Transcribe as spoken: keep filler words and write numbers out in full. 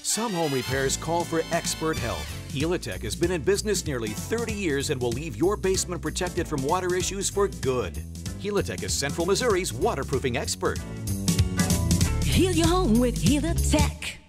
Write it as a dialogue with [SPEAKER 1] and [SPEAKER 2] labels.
[SPEAKER 1] Some home repairs call for expert help. Helitech has been in business nearly thirty years and will leave your basement protected from water issues for good. Helitech is Central Missouri's waterproofing expert.
[SPEAKER 2] Heal your home with Helitech.